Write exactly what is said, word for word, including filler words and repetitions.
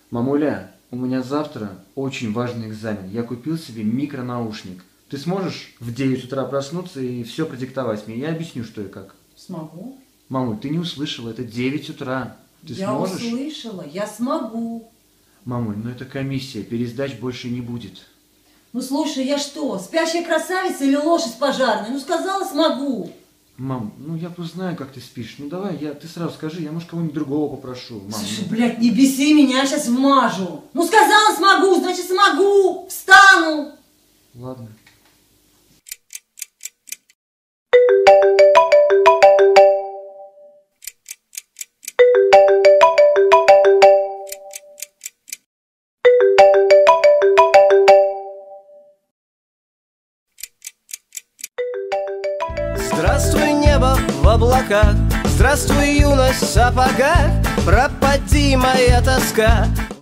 Мамуля, у меня завтра очень важный экзамен. Я купил себе микронаушник. Ты сможешь в девять утра проснуться и все продиктовать мне? Я объясню, что и как. Смогу. Мамуль, ты не услышала, это девять утра. Ты я сможешь? услышала, я смогу. Мамуль, ну это комиссия, пересдач больше не будет. Ну слушай, я что, спящая красавица или лошадь пожарная? Ну сказала, смогу. Мам, ну я просто знаю, как ты спишь. Ну давай, я, ты сразу скажи, я, может, кого-нибудь другого попрошу. Мам, Слушай, ну... блядь, не беси меня, я сейчас вмажу. Ну сказала, смогу, значит смогу. Встану. Ладно. Здравствуй, небо в облаках, здравствуй, юность в сапогах, пропади моя тоска,